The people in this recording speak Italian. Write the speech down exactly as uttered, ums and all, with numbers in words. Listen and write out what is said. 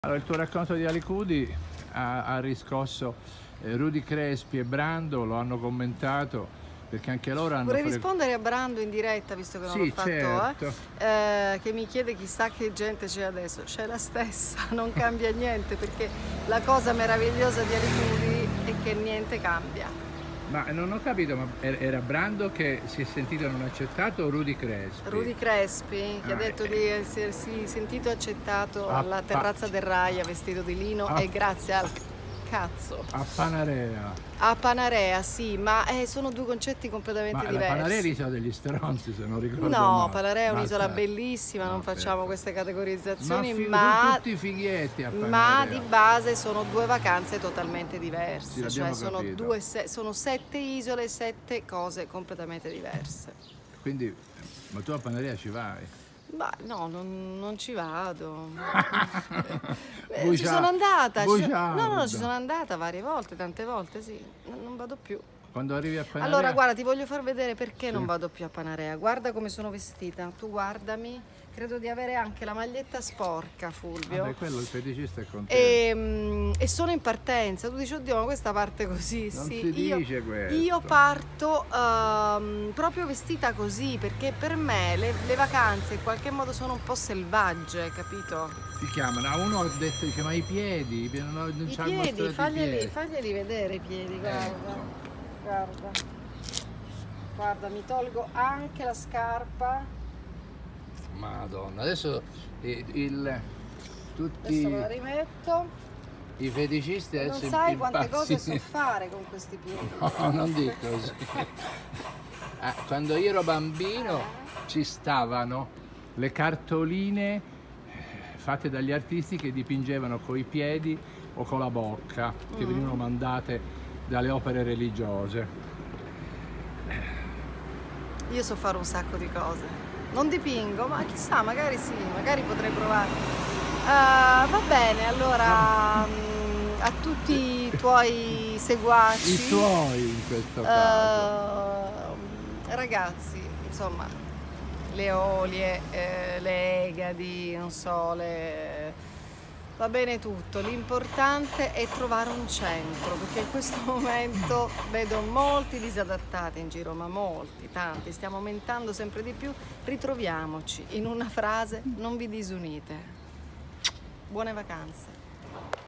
Allora, il tuo racconto di Alicudi ha, ha riscosso eh, Rudy Crespi e Brando, lo hanno commentato perché anche loro hanno... Vorrei fre... rispondere a Brando in diretta, visto che non sì, l'ho fatto, certo. eh, eh, che mi chiede chissà che gente c'è adesso. C'è la stessa, non cambia niente, perché la cosa meravigliosa di Alicudi è che niente cambia. Ma non ho capito, ma era Brando che si è sentito non accettato o Rudy Crespi? Rudy Crespi, che ah, ha detto eh. di essersi sentito accettato a alla terrazza del Raia vestito di lino a e grazie al cazzo. A Panarea. A Panarea, sì, ma eh, sono due concetti completamente ma diversi. Ma Panarea è l'isola degli stronzi, se non ricordo male. No, Panarea è un'isola Basta. bellissima, non no, facciamo perfetto. queste categorizzazioni, ma, ma, tutti fighetti a ma di base sono due vacanze totalmente diverse, sì, cioè sono, due, sono sette isole, sette cose completamente diverse. Quindi, ma tu a Panarea ci vai? Ma no, non, non ci vado. Bugia, ci sono andata, ci sono, no, no, ci sono Bugiardo. andata varie volte, tante volte, sì, non, non vado più. Quando arrivi a Panarea... Allora, guarda, ti voglio far vedere perché sì. non vado più a Panarea. Guarda come sono vestita, tu guardami. Credo di avere anche la maglietta sporca, Fulvio. Vabbè, quello il feticista è contento. E, e sono in partenza. Tu dici, oddio, ma questa parte così. Non sì, si io, dice questo. io parto um, proprio vestita così, perché per me le, le vacanze in qualche modo sono un po' selvagge, capito? Ti chiamano, a uno ha detto, dice, ma i piedi? Non, non I ci piedi, faglieli, piedi. faglieli vedere i piedi, guarda. Ecco. Guarda. Guarda, mi tolgo anche la scarpa. Madonna, adesso il, il, tutti Adesso me la rimetto. i feticisti Non adesso sai quante cose impazziti. so fare con questi piedi. No, non dico così. Ah, quando io ero bambino ci stavano le cartoline fatte dagli artisti che dipingevano coi piedi o con la bocca, che mm. venivano mandate dalle opere religiose. Io so fare un sacco di cose. Non dipingo, ma chissà, magari sì, magari potrei provare. Uh, va bene, allora um, a tutti i tuoi seguaci. I tuoi in questo caso. Uh, ragazzi, insomma, le olie, eh, le Egadi, non so, le... va bene tutto, l'importante è trovare un centro, perché in questo momento vedo molti disadattati in giro, ma molti, tanti, stiamo aumentando sempre di più. Ritroviamoci in una frase: non vi disunite. Buone vacanze.